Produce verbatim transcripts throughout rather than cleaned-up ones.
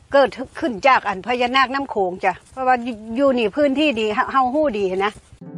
เกิดขึ้นจากอันพญานาคน้ำโขงจ้ะเพราะว่าอยู่นี่พื้นที่ดีเฮาฮู้ดีนะ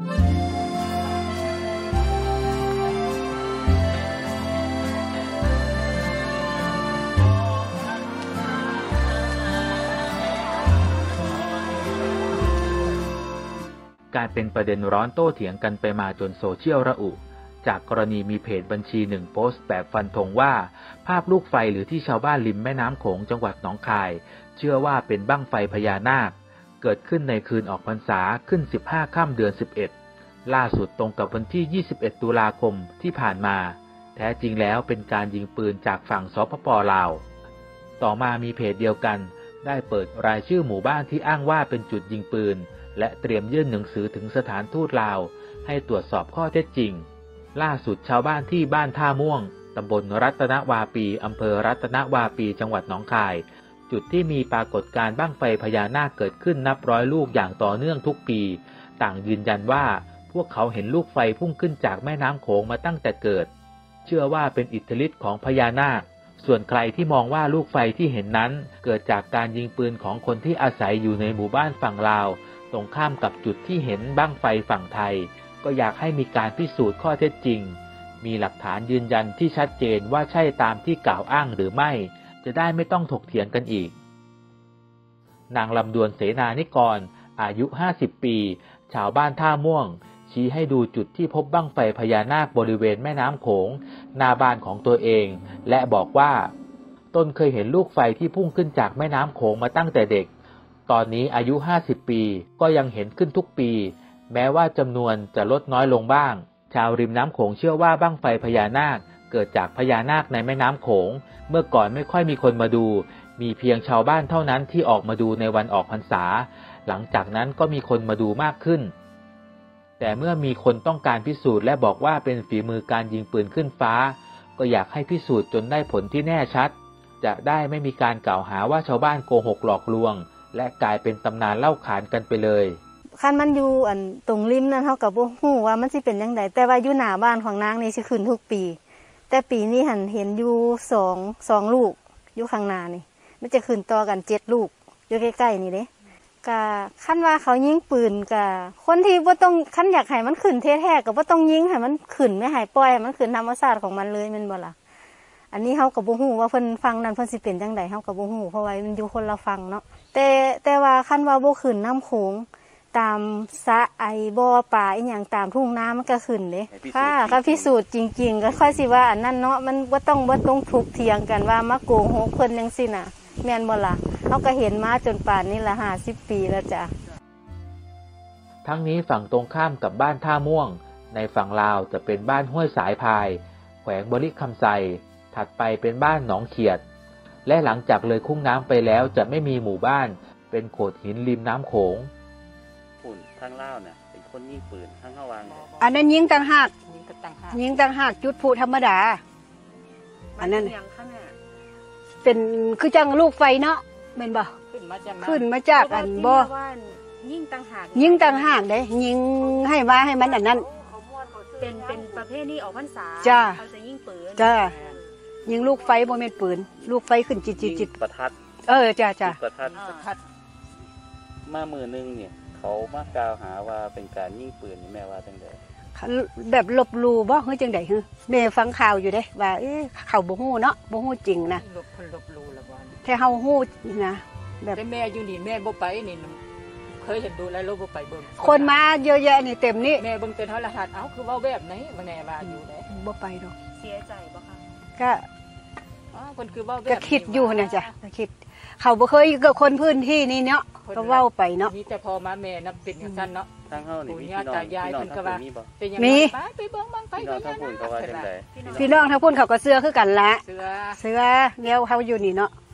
การเป็นประเด็นร้อนโต้เถียงกันไปมาจนโซเชียลระอุจากกรณีมีเพจบัญชีหนึ่งโพสต์แบบฟันธงว่าภาพลูกไฟหรือที่ชาวบ้านริมแม่น้ำโขงจังหวัดหนองคายเชื่อว่าเป็นบั้งไฟพญานาคเกิดขึ้นในคืนออกพรรษาขึ้นสิบห้าค่ำเดือนสิบเอ็ดล่าสุดตรงกับวันที่ยี่สิบเอ็ดตุลาคมที่ผ่านมาแท้จริงแล้วเป็นการยิงปืนจากฝั่งสปป.ลาวต่อมามีเพจเดียวกันได้เปิดรายชื่อหมู่บ้านที่อ้างว่าเป็นจุดยิงปืนและเตรียมยื่นหนังสือถึงสถานทูตลาวให้ตรวจสอบข้อเท็จจริงล่าสุดชาวบ้านที่บ้านท่าม่วงตำบลรัตนวาปีอำเภอรัตนวาปีจังหวัดหนองคายจุดที่มีปรากฏการณ์บั้งไฟพญานาคเกิดขึ้นนับร้อยลูกอย่างต่อเนื่องทุกปีต่างยืนยันว่าพวกเขาเห็นลูกไฟพุ่งขึ้นจากแม่น้ำโขงมาตั้งแต่เกิดเชื่อว่าเป็นอิทธิฤทธิ์ของพญานาคส่วนใครที่มองว่าลูกไฟที่เห็นนั้นเกิดจากการยิงปืนของคนที่อาศัยอยู่ในหมู่บ้านฝั่งลาวตรงข้ามกับจุดที่เห็นบั้งไฟฝั่งไทยก็อยากให้มีการพิสูจน์ข้อเท็จจริงมีหลักฐานยืนยันที่ชัดเจนว่าใช่ตามที่กล่าวอ้างหรือไม่จะได้ไม่ต้องถกเถียงกันอีกนางลำดวนเสนานิกรอายุห้าสิบปีชาวบ้านท่าม่วงชี้ให้ดูจุดที่พบบั้งไฟพญานาคบริเวณแม่น้ำโขงหน้าบ้านของตัวเองและบอกว่าตนเคยเห็นลูกไฟที่พุ่งขึ้นจากแม่น้ำโขงมาตั้งแต่เด็กตอนนี้อายุห้าสิบปีก็ยังเห็นขึ้นทุกปีแม้ว่าจำนวนจะลดน้อยลงบ้างชาวริมน้ำโขงเชื่อว่าบั้งไฟพญานาคเกิดจากพญานาคในแม่น้ำโขงเมื่อก่อนไม่ค่อยมีคนมาดูมีเพียงชาวบ้านเท่านั้นที่ออกมาดูในวันออกพรรษาหลังจากนั้นก็มีคนมาดูมากขึ้นแต่เมื่อมีคนต้องการพิสูจน์และบอกว่าเป็นฝีมือการยิงปืนขึ้นฟ้าก็อยากให้พิสูจน์จนได้ผลที่แน่ชัดจะได้ไม่มีการกล่าวหาว่าชาวบ้านโกหกหลอกลวงและกลายเป็นตำนานเล่าขานกันไปเลยคันมันอยู่อันตรงริมนั้นเฮาก็บ่ฮู้ว่ามันสิเป็นจังไดแต่ว่าอยู่หน้าบ้านของนางนี่สิขึ้นทุกปีแต่ปีนี้หันเห็นอยู่สอง สองลูกอยู่ข้างหน้านี่มันจะขึ้นต่อกันเจ็ดลูกอยู่ใกล้ๆนี่เด้ก็คันว่าเขายิงปืนก็คนที่บ่ต้องคันอยากให้มันขึ้นแท้ๆก็บ่ต้องยิงให้มันขึ้นไม่ให้ปล่อยให้มันขึ้นธรรมชาติของมันเลยแม่นบ่ล่ะอันนี้เฮาก็บ่ฮู้ว่าเพิ่นฟังนั้นเพิ่นสิเป็นจังไดเฮาก็บ่ฮู้เพราะว่ามันอยู่คนละฟังเนาะแต่แต่ว่าคันว่าบ่ขึ้นน้ำโขงตามสระไอบ่อปลาอีหยังตามทุ่งนามันก็ขึ้นเด้ค่ะก็พิสูจน์จริงๆก็ค่อยสิว่าอันนั้นเนาะมันบ่ต้องบ่ต้องถกเถียงกันว่ามาโกหกเพิ่นจังซี่น่ะแม่นบ่ล่ะเฮาก็เห็นมาจนป่านนี้ละห้าสิบปีแล้วจ้ะทั้งนี้ฝั่งตรงข้ามกับบ้านท่าม่วงในฝั่งลาวจะเป็นบ้านห้วยสายพายแขวงบริคำไซถัดไปเป็นบ้านหนองเขียดและหลังจากเลยคุ้งน้ำไปแล้วจะไม่มีหมู่บ้านเป็นโขดหินริมน้ำโขงปุ่นทางลาวเนี่ยเป็นคนยิงปืนทางเฮาวางอันนั้นยิงต่างหากยิงต่างหากจุดผู้ธรรมดาอันนั้นเป็นคือจังลูกไฟเนาะแม่นบ่ขึ้นมาจากอันบ่ยิงต่างหากยิงต่างหากเด้ยิงให้ว่าให้มันอันนั้นเป็นเป็นประเภทนี้ออกพรรษาเขาจะยิงปืนจ้ายิงลูกไฟบ่แม่นปืนลูกไฟขึ้นจิตๆๆประทัดเออจ้าๆประทัดประทัดมามือนึงเนี่ยเขามากล่าวหาว่าเป็นการยิงปืนนี่แม่ว่าจังได๋แบบลบลู่บ่คือจังได๋ฮึแม่ฟังข่าวอยู่เด้ว่าเอ๊ะเขาบ่ฮู้เนาะบ่ฮู้จริงนะลบลบลู่ละบ่แต่เฮาฮู้นะแบบแต่แม่อยู่นี่แม่บ่ไปนี่เคยเห็นดูแล้วบ่ไปเบิ่งคนมาเยอะแยะนี่เต็มนี่แม่เบิ่งแต่โทรทัศน์เอ้าคือเว้าแบบไหนบ่แน่ว่าอยู่เด้บ่ไปดอกเสียใจบ่คะก็อ๋อเพิ่นคือเว้าแบบก็คิดอยู่เนี่ยจ้ะคิดเขาบ่เคยกับคนพื้นที่นี่เนาะก็เว้าไปเนาะมีแต่พ่อมาแม่นับเป็นจังซั่นเนาะทางเฮานี่มีพี่น้องตายายเพิ่นก็ว่าเป็นจังได๋ไปเบิ่งบังไฟก็ยังพี่น้องทางพุ่นก็ว่าจังได๋พี่น้องทางพุ่นเขาก็เชื่อคือกันละเชื่อเชื่อแล้วเฮาอยู่นี่เนาะ